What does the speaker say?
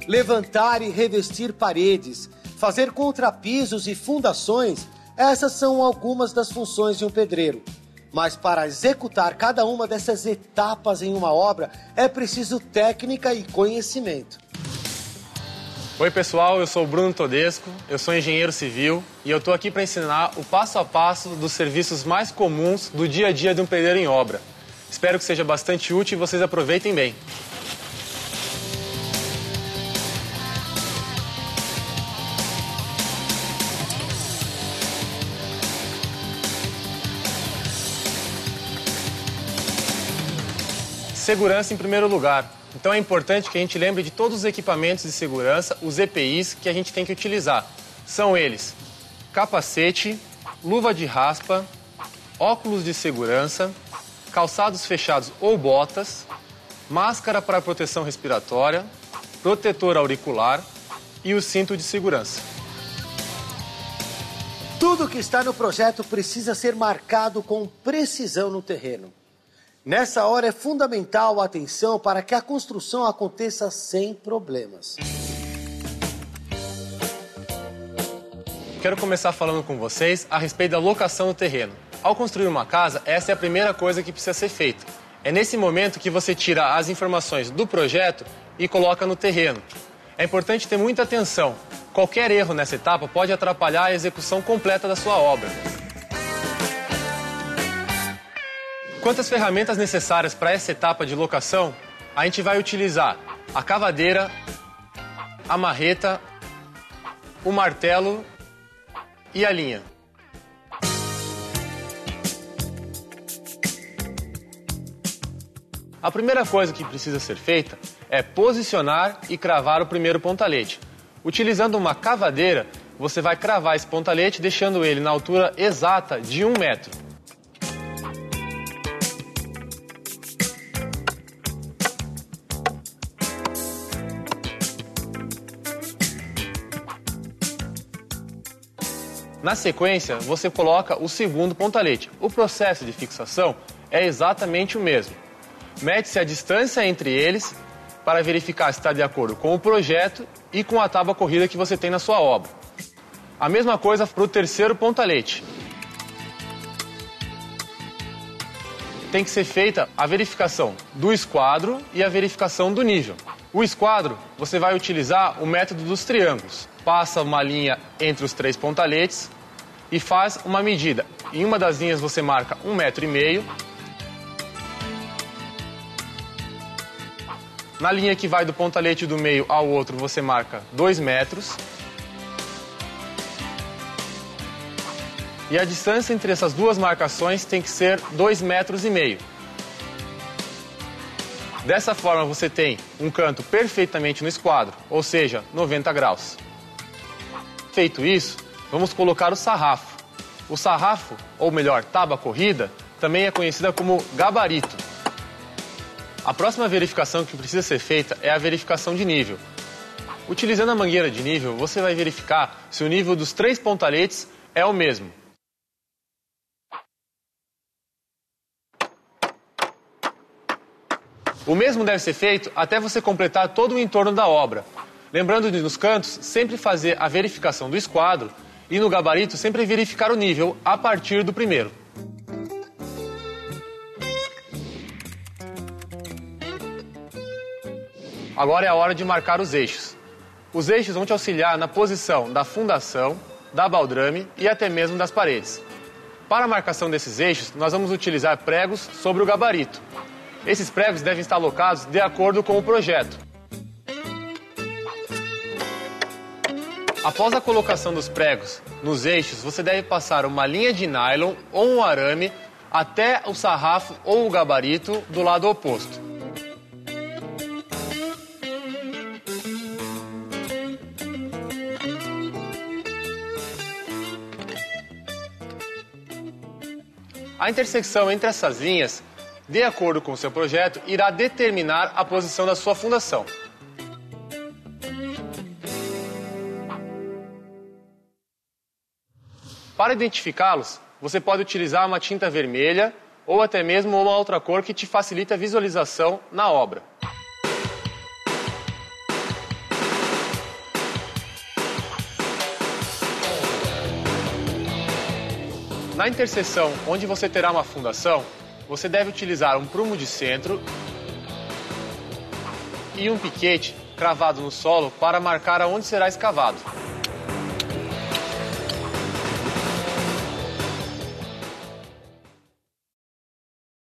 levantar e revestir paredes, fazer contrapisos e fundações, essas são algumas das funções de um pedreiro. Mas para executar cada uma dessas etapas em uma obra, é preciso técnica e conhecimento. Oi pessoal, eu sou o Bruno Todesco, eu sou engenheiro civil e eu estou aqui para ensinar o passo a passo dos serviços mais comuns do dia a dia de um pedreiro em obra. Espero que seja bastante útil e vocês aproveitem bem. Segurança em primeiro lugar. Então é importante que a gente lembre de todos os equipamentos de segurança, os EPIs, que a gente tem que utilizar. São eles: capacete, luva de raspa, óculos de segurança, calçados fechados ou botas, máscara para proteção respiratória, protetor auricular e o cinto de segurança. Tudo que está no projeto precisa ser marcado com precisão no terreno. Nessa hora é fundamental a atenção para que a construção aconteça sem problemas. Quero começar falando com vocês a respeito da locação do terreno. Ao construir uma casa, essa é a primeira coisa que precisa ser feita. É nesse momento que você tira as informações do projeto e coloca no terreno. É importante ter muita atenção. Qualquer erro nessa etapa pode atrapalhar a execução completa da sua obra. Quanto às ferramentas necessárias para essa etapa de locação, a gente vai utilizar a cavadeira, a marreta, o martelo e a linha. A primeira coisa que precisa ser feita é posicionar e cravar o primeiro pontalete. Utilizando uma cavadeira, você vai cravar esse pontalete deixando ele na altura exata de 1 metro. Na sequência, você coloca o segundo pontalete. O processo de fixação é exatamente o mesmo. Mede-se a distância entre eles para verificar se está de acordo com o projeto e com a tábua corrida que você tem na sua obra. A mesma coisa para o terceiro pontalete. Tem que ser feita a verificação do esquadro e a verificação do nível. O esquadro, você vai utilizar o método dos triângulos. Passa uma linha entre os 3 pontaletes e faz uma medida. Em uma das linhas você marca 1,5 metro. Na linha que vai do pontalete do meio ao outro você marca 2 metros. E a distância entre essas duas marcações tem que ser 2,5 metros. Dessa forma você tem um canto perfeitamente no esquadro, ou seja, 90 graus. Feito isso, vamos colocar o sarrafo. O sarrafo, ou melhor, tábua corrida, também é conhecida como gabarito. A próxima verificação que precisa ser feita é a verificação de nível. Utilizando a mangueira de nível, você vai verificar se o nível dos 3 pontaletes é o mesmo. O mesmo deve ser feito até você completar todo o entorno da obra. Lembrando de, nos cantos, sempre fazer a verificação do esquadro e no gabarito sempre verificar o nível a partir do primeiro. Agora é a hora de marcar os eixos. Os eixos vão te auxiliar na posição da fundação, da baldrame e até mesmo das paredes. Para a marcação desses eixos, nós vamos utilizar pregos sobre o gabarito. Esses pregos devem estar alocados de acordo com o projeto. Após a colocação dos pregos nos eixos, você deve passar uma linha de nylon ou um arame até o sarrafo ou o gabarito do lado oposto. A intersecção entre essas linhas, de acordo com o seu projeto, irá determinar a posição da sua fundação. Para identificá-los, você pode utilizar uma tinta vermelha ou até mesmo uma outra cor que te facilite a visualização na obra. Na interseção onde você terá uma fundação, você deve utilizar um prumo de centro e um piquete cravado no solo para marcar aonde será escavado.